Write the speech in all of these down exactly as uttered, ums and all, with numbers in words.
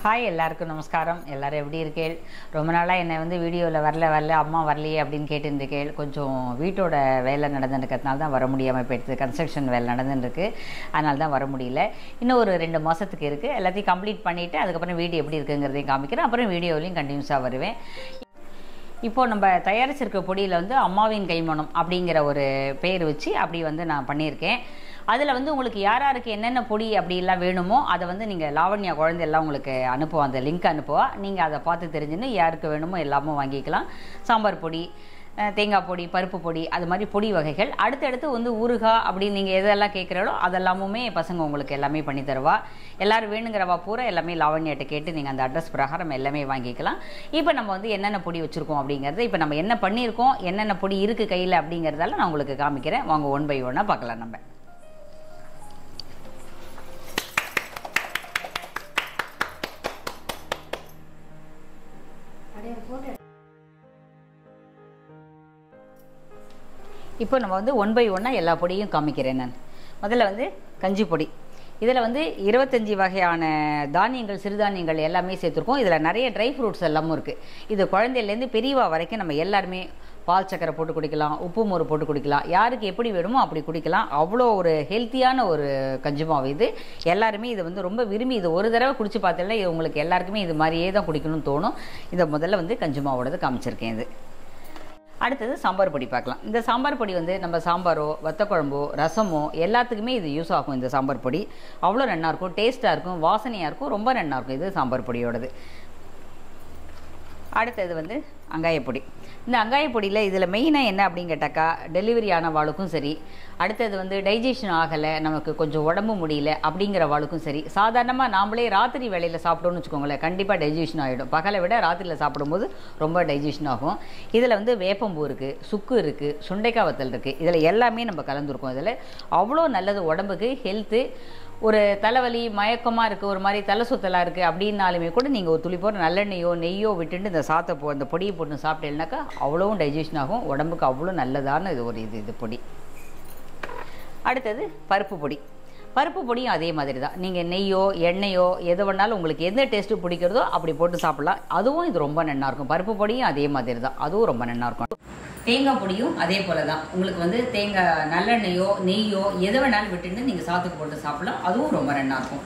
Hi எல்லாருக்கும் நமஸ்காரம். எல்லோரும் எப்படி இருக்கேள்? ரொம்ப நாளாக என்னை வந்து வீடியோவில் வரல வரல அம்மா வரலையே அப்படின்னு கேட்டுருக்கேள். கொஞ்சம் வீட்டோட வேலை நடந்துருக்கிறதுனால தான் வர முடியாமல் போயிடுது. கன்ஸ்ட்ரக்ஷன் வேலை நடந்துருக்கு, அதனால தான் வர முடியல. இன்னும் ஒரு ரெண்டு மாதத்துக்கு இருக்குது. எல்லாத்தையும் கம்ப்ளீட் பண்ணிவிட்டு அதுக்கப்புறம் வீடியோ எப்படி இருக்குங்கிறதையும் காமிக்கிறேன். அப்புறம் வீடியோலையும் கண்டினியூஸாக வருவேன். இப்போது நம்ம தயாரிச்சிருக்க பொடியில் வந்து அம்மாவின் கைமணம் அப்படிங்கிற ஒரு பேர் வச்சு அப்படி வந்து நான் பண்ணியிருக்கேன். அதில் வந்து உங்களுக்கு யார் யாருக்கு என்னென்ன பொடி அப்படிலாம் வேணுமோ அதை வந்து நீங்கள் லாவண்யா குழந்தை எல்லாம் உங்களுக்கு அனுப்புவோம், அந்த லிங்க் அனுப்புவா. நீங்கள் அதை பார்த்து தெரிஞ்சுன்னு யாருக்கு வேணுமோ எல்லாமே வாங்கிக்கலாம். சாம்பார் பொடி, தேங்காய் பொடி, பருப்பு பொடி, அது மாதிரி பொடி வகைகள். அடுத்தடுத்து வந்து ஊறுகாய் அப்படின்னு நீங்கள் எதெல்லாம் கேட்குறாலோ அதெல்லாமுமே பசங்க உங்களுக்கு எல்லாமே பண்ணி தருவா. எல்லோரும் வேணுங்கிறவா பூரா எல்லாமே லாவண்யாட்ட கேட்டு நீங்கள் அந்த அட்ரஸ் பிரகாரம் எல்லாமே வாங்கிக்கலாம். இப்போ நம்ம வந்து என்னென்ன பொடி வச்சுருக்கோம் அப்படிங்கிறது, இப்போ நம்ம என்ன பண்ணியிருக்கோம், என்னென்ன பொடி இருக்குது கையில் அப்படிங்கிறதால நான் உங்களுக்கு காமிக்கிறேன். வாங்க ஒன் பை ஒன்னாக பார்க்கலாம். நம்ம இப்போ நம்ம வந்து ஒன் பை ஒன்னாக எல்லா பொடியும் காமிக்கிறேன். நான் முதல்ல வந்து கஞ்சி பொடி. இதில் வந்து இருபத்தஞ்சி வகையான தானியங்கள், சிறுதானியங்கள் எல்லாமே சேர்த்துருக்கோம். இதில் நிறைய ட்ரை ஃப்ரூட்ஸ் எல்லாமும் இருக்குது. இது குழந்தையிலேருந்து பெரியவா வரைக்கும் நம்ம எல்லாருமே பால் சக்கரை போட்டு குடிக்கலாம், உப்பு மோர் போட்டு குடிக்கலாம், யாருக்கு எப்படி வேணுமோ அப்படி குடிக்கலாம். அவ்வளோ ஒரு ஹெல்த்தியான ஒரு கஞ்சி மாவு இது. எல்லாருமே இதை வந்து ரொம்ப விரும்பி இது ஒரு தடவை குடிச்சு பார்த்தீங்கன்னா இது உங்களுக்கு எல்லாருக்குமே இது மாதிரியே தான் குடிக்கணும்னு தோணும். இதை முதல்ல வந்து கஞ்சி மாவோடது காமிச்சிருக்கேன். இது அடுத்தது சாம்பார் பொடி பார்க்கலாம். இந்த சாம்பார் பொடி வந்து நம்ம சாம்பாரோ வத்த குழம்போ ரசமோ எல்லாத்துக்குமே இது யூஸ் ஆகும். இந்த சாம்பார் பொடி அவ்வளோ நல்லாயிருக்கும், டேஸ்ட்டாக இருக்கும், வாசனையாக இருக்கும், ரொம்ப நல்லாயிருக்கும் இது சாம்பார் பொடியோடது. அடுத்தது வந்து அங்காயப்பொடி. இந்த அங்காயப்பொடியில் இதில் மெயினாக என்ன அப்படின்னு கேட்டாக்கா, டெலிவரி ஆன வாளுக்கும் சரி, அடுத்தது வந்து டைஜஷன் ஆகலை, நமக்கு கொஞ்சம் உடம்பு முடியல அப்படிங்கிற வாளுக்கும் சரி, சாதாரணமாக நாமளே ராத்திரி வேளையில் சாப்பிட்டோன்னு வச்சுக்கோங்களேன், கண்டிப்பாக டைஜஷன் ஆகிடும். பகலை விட ராத்திரியில் சாப்பிடும்போது ரொம்ப டைஜஷன் ஆகும். இதில் வந்து வேப்பம்பூ இருக்குது, சுக்கு இருக்குது, சுண்டைக்காய் வத்தல் இருக்குது. இதில் எல்லாமே நம்ம கலந்துருக்கோம். இதில் அவ்வளோ நல்லது உடம்புக்கு, ஹெல்த்து. ஒரு தலைவலி மயக்கமாக இருக்குது, ஒரு மாதிரி தலை சுத்தலாக இருக்குது அப்படின்னாலுமே கூட நீங்கள் ஒரு துளி போகிற நல்லெண்ணெயோ நெய்யோ விட்டுட்டு இந்த சாத்தை போ அந்த பொடியை போட்டு சாப்பிட்டேன்னாக்கா அவ்வளோவும் டைஜஷன் ஆகும். உடம்புக்கு அவ்வளோ நல்லதான இது ஒரு இது இது பொடி. அடுத்தது பருப்பு பொடி. பருப்பு பொடியும் அதே மாதிரி தான். நீங்கள் நெய்யோ எண்ணெயோ எது வேணாலும் உங்களுக்கு எந்த டேஸ்ட்டு பிடிக்கிறதோ அப்படி போட்டு சாப்பிட்லாம். அதுவும் இது ரொம்ப நல்லாயிருக்கும். பருப்பு பொடியும் அதே மாதிரி தான், அதுவும் ரொம்ப நல்லாயிருக்கும். தேங்காய் பொடியும் அதே போல் தான். உங்களுக்கு வந்து தேங்காய் நல்லெண்ணெயோ நெய்யோ எது வேணாலும் விட்டுட்டு நீங்கள் சாத்துக்கு போட்டு சாப்பிடலாம். அதுவும் ரொம்ப நல்லாயிருக்கும்.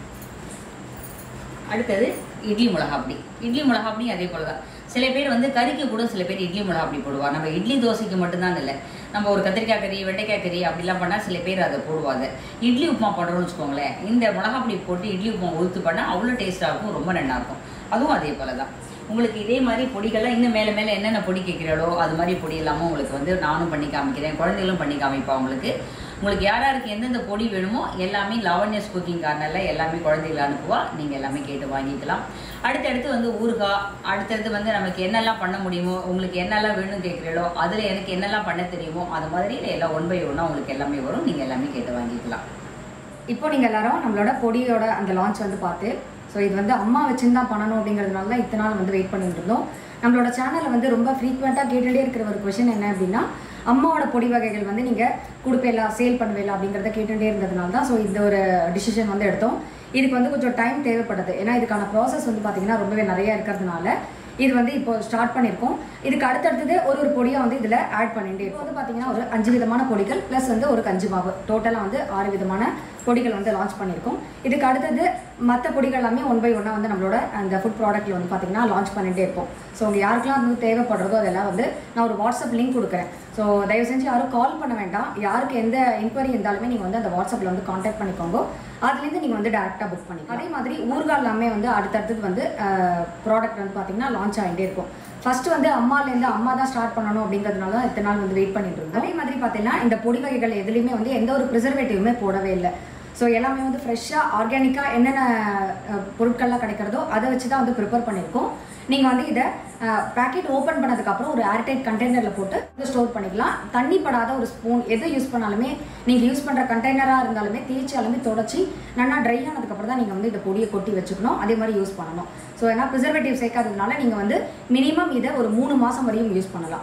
அடுத்தது இட்லி மிளகாப்பொடி. இட்லி மிளகாப்பொடியும் அதே போல் தான். சில பேர் வந்து கறிக்கு கூட சில பேர் இட்லி மிளகாப்பொடி போடுவாங்க. நம்ம இட்லி தோசைக்கு மட்டும்தான் இல்லை, நம்ம ஒரு கத்திரிக்காய் கறி வெண்டைக்காய் கறி அப்படிலாம் பண்ணால் சில பேர் அதை போடுவாங்க. இட்லி உப்புமா பண்ணுறோன்னு வச்சுக்கோங்களேன், இந்த மிளகாப்பொடி போட்டு இட்லி உப்புமா ஊற்று பண்ணால் அவ்வளோ டேஸ்ட்டாக இருக்கும், ரொம்ப நல்லாயிருக்கும். அதுவும் அதே போல் தான். உங்களுக்கு இதே மாதிரி பொடிகள்லாம் இன்னும் மேலே மேலே என்னென்ன பொடி கேட்குறாளோ அது மாதிரி பொடி எல்லாமும் உங்களுக்கு வந்து நானும் பண்ணி காமிக்கிறேன், குழந்தைகளும் பண்ணி காமிப்பா. உங்களுக்கு உங்களுக்கு யார் யாருக்கு எந்தெந்த பொடி வேணுமோ எல்லாமே லாவண்யாஸ் குக்கிங் கார்னரில் எல்லாமே குழந்தைகளை அனுப்புவா. நீங்கள் எல்லாமே கேட்டு வாங்கிக்கலாம். அடுத்தடுத்து வந்து ஊறுகாய், அடுத்தடுத்து வந்து நமக்கு என்னெல்லாம் பண்ண முடியுமோ, உங்களுக்கு என்னெல்லாம் வேணும்னு கேட்குறீங்களோ அதில் எனக்கு என்னெல்லாம் பண்ண தெரியுமோ அது மாதிரி எல்லாம் ஒன் பை ஒன்னாக உங்களுக்கு எல்லாமே வரும். நீங்கள் எல்லாமே கேட்டு வாங்கிக்கலாம். இப்போ நீங்கள் எல்லாரும் நம்மளோட பொடியோட அந்த லான்ச் வந்து பார்த்து, ஸோ இது வந்து அம்மா வச்சுன்னு தான் பண்ணணும் அப்படிங்கிறதுனால தான் இத்தனை நாள் வந்து வெயிட் பண்ணிட்டு இருந்தோம். நம்மளோட சேனலில் வந்து ரொம்ப ஃப்ரீக்வெண்ட்டாக கேட்டுகிட்டே இருக்கிற ஒரு கொஷின் என்ன அப்படின்னா, அம்மாவோட பொடி வகைகள் வந்து நீங்கள் கொடுப்பேலா சேல் பண்ணுவேலா அப்படிங்கிறத கேட்டுகிட்டே இருந்ததுனால தான் ஸோ இந்த ஒரு டிசிஷன் வந்து எடுத்தோம். இதுக்கு வந்து கொஞ்சம் டைம் தேவைப்படுது. ஏன்னா இதுக்கான ப்ராசஸ் வந்து பார்த்திங்கன்னா ரொம்பவே நிறையா இருக்கிறதுனால இது வந்து இப்போ ஸ்டார்ட் பண்ணியிருக்கோம். இதுக்கு அடுத்தடுத்தது ஒரு ஒரு பொடியாக வந்து இதில் ஆட் பண்ணிட்டு இப்போ வந்து பார்த்திங்கன்னா ஒரு அஞ்சு விதமான பொடிகள் ப்ளஸ் வந்து ஒரு கஞ்சி மாவு, டோட்டலாக வந்து ஆறு விதமான பொடிகள் வந்து லான்ச் பண்ணியிருக்கோம். இதுக்கு அடுத்தது மற்ற பொடிகள் எல்லாமே ஒன் பை ஒன்னாக வந்து நம்மளோட அந்த ஃபுட் ப்ராடக்ட்டில் வந்து பார்த்திங்கன்னா லான்ச் பண்ணிகிட்டே இருப்போம். ஸோ உங்கள் யாருக்கெல்லாம் வந்து தேவைப்படுறதோ அதெல்லாம் வந்து நான் ஒரு வாட்ஸ்அப் லிங்க் கொடுக்குறேன். ஸோ தயவு செஞ்சு யாரும் கால் பண்ண வேண்டாம். யாருக்கு எந்த என்கொயரி இருந்தாலுமே நீங்கள் வந்து அந்த வாட்ஸ்அப்பில் வந்து காண்டாக்ட் பண்ணிக்கோங்க. அதுலேருந்து நீங்கள் வந்து டேரெக்டாக புக் பண்ணிக்கலாம். அதே மாதிரி ஊறுகாய் எல்லாமே வந்து அடுத்தடுத்தது வந்து ப்ராடக்ட் வந்து பார்த்திங்கன்னா லான்ச் ஆகிட்டே இருக்கும். ஃபஸ்ட்டு வந்து அம்மாலேருந்து அம்மா தான் ஸ்டார்ட் பண்ணணும் அப்படிங்கிறதுனால தான் இத்தனை நாள் வந்து வெயிட் பண்ணிட்டு இருந்தோம். அதே மாதிரி பார்த்தீங்கன்னா இந்த பொடி வகைகள் எதுலேயுமே வந்து எந்த ஒரு ப்ரிசர்வேட்டிவுமே போடவே இல்லை. ஸோ எல்லாமே வந்து ஃப்ரெஷ்ஷாக ஆர்கானிக்காக என்னென்ன பொருட்கள்லாம் கிடைக்கிறதோ அதை வச்சு தான் வந்து ப்ரிப்பேர் பண்ணியிருக்கோம். நீங்கள் வந்து இதை பேக்கெட் ஓப்பன் பண்ணதுக்கப்புறம் ஒரு ஏர்டைட் கண்டெய்னரில் போட்டு ஸ்டோர் பண்ணிக்கலாம். தண்ணி படாத ஒரு ஸ்பூன் எது யூஸ் பண்ணாலுமே, நீங்கள் யூஸ் பண்ணுற கண்டெய்னராக இருந்தாலுமே தேய்ச்சாலுமே தொடச்சி நல்லா ட்ரை ஆனதுக்கப்புறம் தான் நீங்கள் வந்து இந்த பொடியை கொட்டி வச்சுக்கணும். அதே மாதிரி யூஸ் பண்ணணும். ஸோ ஏன்னா ப்ரிசர்வேட்டிவ் சேர்க்காததுனால நீங்கள் வந்து மினிமம் இதை ஒரு மூணு மாதம் வரையும் யூஸ் பண்ணலாம்.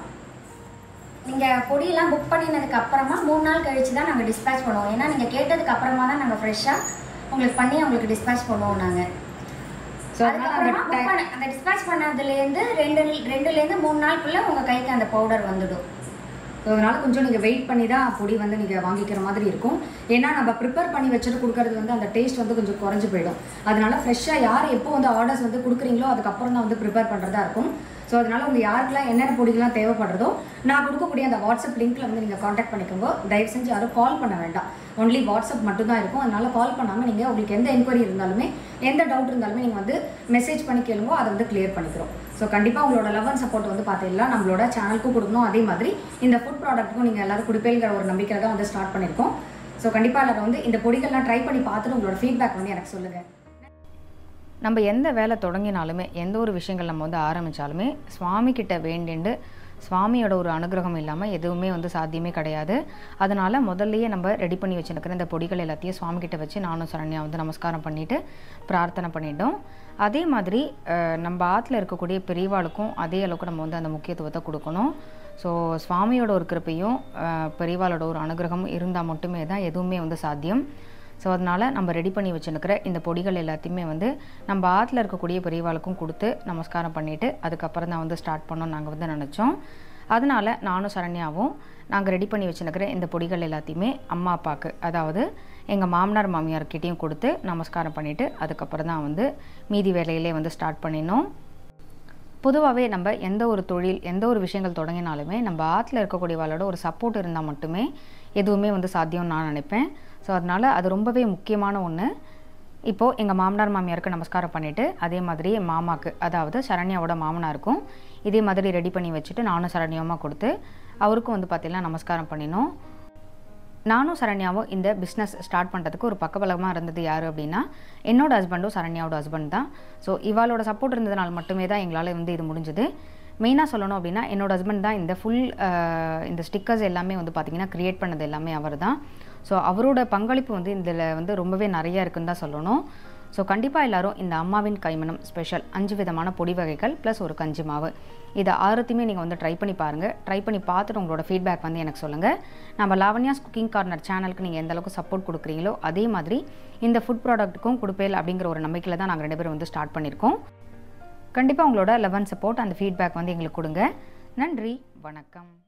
நீங்கள் பொடியெல்லாம் புக் பண்ணினதுக்கு அப்புறமா மூணு நாள் கழிச்சு தான் நாங்கள் டிஸ்பேச் பண்ணுவோம். ஏன்னா நீங்கள் கேட்டதுக்கு அப்புறமா தான் நாங்கள் ஃப்ரெஷ்ஷாக உங்களுக்கு பண்ணி உங்களுக்கு டிஸ்பேச் பண்ணுவோம் நாங்கள். ஸோ அதனால அந்த அதுக்கப்புறமா book பண்ண அந்த டிஸ்பேட்ச் பண்ணதுலேருந்து ரெண்டு ரெண்டுலேருந்து மூணு நாளுக்குள்ள உங்கள் கைக்கு அந்த பவுடர் வந்துடும். ஸோ அதனால் கொஞ்சம் நீங்கள் வெயிட் பண்ணி தான் பொடி வந்து நீங்கள் வாங்கிக்கிற மாதிரி இருக்கும். ஏன்னா நம்ம ப்ரிப்பேர் பண்ணி வச்சுட்டு கொடுக்கறது வந்து அந்த டேஸ்ட் வந்து கொஞ்சம் குறைஞ்சி போயிடும். அதனால ஃப்ரெஷ்ஷாக யார் எப்போ வந்து ஆர்டர்ஸ் வந்து கொடுக்குறீங்களோ அதுக்கப்புறம் தான் வந்து ப்ரிப்பேர் பண்ணுறதா இருக்கும். ஸோ அதனால் உங்கள் யாருக்கெல்லாம் என்னென்ன பொடிகள்லாம் தேவைப்படுறதோ நான் கொடுக்கக்கூடிய அந்த வாட்ஸ்அப் லிங்க்கில் வந்து நீங்கள் காண்டாக்ட் பண்ணிக்கோங்க. தயவு செஞ்சு யாரும் கால் பண்ண வேண்டாம், ஒன்லி வாட்ஸ்அப் மட்டும் தான் இருக்கும். அதனால் கால் பண்ணாமல் நீங்கள் உங்களுக்கு எந்த என்கொயரி இருந்தாலுமே எந்த டவுட் இருந்தாலுமே நீங்கள் வந்து மெசேஜ் பண்ணி கேளுங்க, அதை வந்து கிளியர் பண்ணிக்கிறோம். ஸோ கண்டிப்பாக உங்களோட லவ் அண்ட் சப்போர்ட் வந்து பார்த்தீங்கன்னா நம்மளோட சேனலுக்கும் கொடுக்கணும், அதே மாதிரி இந்த ஃபுட் ப்ராடக்ட்டுக்கும் நீங்கள் எல்லோரும் கொடுப்பேங்கிற ஒரு நம்பிக்கை தான் வந்து ஸ்டார்ட் பண்ணியிருக்கோம். ஸோ கண்டிப்பாக எல்லாரும் வந்து இந்த பொடிகள்லாம் ட்ரை பண்ணி பார்த்துட்டு உங்களோட ஃபீட்பேக் வந்து எனக்கு சொல்லுங்கள். நம்ம எந்த வேலை தொடங்கினாலுமே எந்த ஒரு விஷயங்கள் நம்ம வந்து ஆரம்பித்தாலுமே சுவாமிக்கிட்ட வேண்டிண்டு சுவாமியோட ஒரு அனுகிரகம் இல்லாமல் எதுவுமே வந்து சாத்தியமே கிடையாது. அதனால் முதல்லையே நம்ம ரெடி பண்ணி வச்சுருக்கிற இந்த பொடிகள் எல்லாத்தையும் சுவாமிக்கிட்ட வச்சு நானும் சரண்யா வந்து நமஸ்காரம் பண்ணிவிட்டு பிரார்த்தனை பண்ணிட்டோம். அதே மாதிரி நம்ம ஆற்றுல இருக்கக்கூடிய பெரியவாளுக்கும் அதே அளவுக்கு நம்ம வந்து அந்த முக்கியத்துவத்தை கொடுக்கணும். ஸோ சுவாமியோட ஒரு கிருப்பையும் பெரியவாளோட ஒரு அனுகிரகமும் இருந்தால் மட்டுமே தான் எதுவுமே வந்து சாத்தியம். ஸோ அதனால் நம்ம ரெடி பண்ணி வச்சுருக்கிற இந்த பொடிகள் எல்லாத்தையுமே வந்து நம்ம ஆற்றுல இருக்கக்கூடிய பெரியவாளுக்கும் கொடுத்து நமஸ்காரம் பண்ணிவிட்டு அதுக்கப்புறம் தான் வந்து ஸ்டார்ட் பண்ணோம் நாங்கள் வந்து நினச்சோம். அதனால் நானும் சரண்யாவும் நாங்கள் ரெடி பண்ணி வச்சுருக்கிற இந்த பொடிகள் எல்லாத்தையுமே அம்மா அப்பாவுக்கு, அதாவது எங்கள் மாமனார் மாமியார்கிட்டையும் கொடுத்து நமஸ்காரம் பண்ணிவிட்டு அதுக்கப்புறம் தான் வந்து மீதி வேலையிலே வந்து ஸ்டார்ட் பண்ணினோம். பொதுவாகவே நம்ம எந்த ஒரு தொழில் எந்த ஒரு விஷயங்கள் தொடங்கினாலுமே நம்ம ஆற்றுல இருக்கக்கூடியவாளோட ஒரு சப்போர்ட் இருந்தால் மட்டுமே எதுவுமே வந்து சாத்தியம்னு நான் நினைப்பேன். ஸோ அதனால் அது ரொம்பவே முக்கியமான ஒன்று. இப்போது எங்கள் மாமனார் மாமியாருக்கு நமஸ்காரம் பண்ணிவிட்டு அதே மாதிரி என் மாமாவுக்கு, அதாவது சரண்யாவோட மாமனாருக்கும் இதே மாதிரி ரெடி பண்ணி வச்சுட்டு நானும் சரண்யாவும் கொடுத்து அவருக்கும் வந்து பார்த்திங்கன்னா நமஸ்காரம் பண்ணினோம். நானும் சரண்யாவும் இந்த பிஸ்னஸ் ஸ்டார்ட் பண்ணுறதுக்கு ஒரு பக்கபலமாக இருந்தது யார் அப்படின்னா என்னோட ஹஸ்பண்டும் சரண்யாவோட ஹஸ்பண்ட் தான். ஸோ இவாளோட சப்போர்ட் இருந்ததுனால மட்டுமே தான் எங்களால் வந்து இது முடிஞ்சுது. மெயினாக சொல்லணும் அப்படின்னா என்னோட ஹஸ்பண்ட் தான் இந்த ஃபுல் இந்த ஸ்டிக்கர்ஸ் எல்லாமே வந்து பார்த்திங்கன்னா க்ரியேட் பண்ணது எல்லாமே அவர் தான். ஸோ அவரோட பங்களிப்பு வந்து இதில் வந்து ரொம்பவே நிறையா இருக்குன்னு தான் சொல்லணும். ஸோ கண்டிப்பாக எல்லோரும் இந்த அம்மாவின் கைமணம் ஸ்பெஷல் அஞ்சு விதமான பொடி வகைகள் ப்ளஸ் ஒரு கஞ்சி மாவு இதை ஆறுத்தையுமே நீங்கள் வந்து ட்ரை பண்ணி பாருங்கள். ட்ரை பண்ணி பார்த்துட்டு உங்களோட ஃபீட்பேக் வந்து எனக்கு சொல்லுங்கள். நம்ம லாவண்யாஸ் குக்கிங் கார்னர் சேனலுக்கு நீங்கள் எந்த அளவுக்கு சப்போர்ட் கொடுக்குறீங்களோ அதே மாதிரி இந்த ஃபுட் ப்ராடக்ட்டுக்கும் கொடுப்பேல் அப்படிங்கிற ஒரு நம்பிக்கையில் தான் நாங்கள் ரெண்டு பேரும் வந்து ஸ்டார்ட் பண்ணியிருக்கோம். கண்டிப்பாக உங்களோட லவ் அண்ட் சப்போர்ட் அந்த ஃபீட்பேக் வந்து எங்களுக்கு கொடுங்க. நன்றி, வணக்கம்.